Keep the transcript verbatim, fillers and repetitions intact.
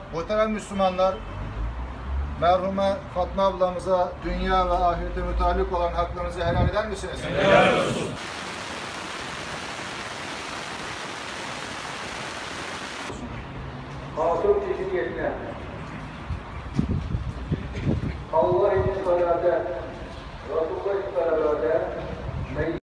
Muhterem Müslümanlar, merhume Fatma ablamıza dünya ve ahirete müteallik olan haklarınızı helal eder misiniz? Helal olsun. Masum cisimiyetine Allah için salate, Resulullah için salate,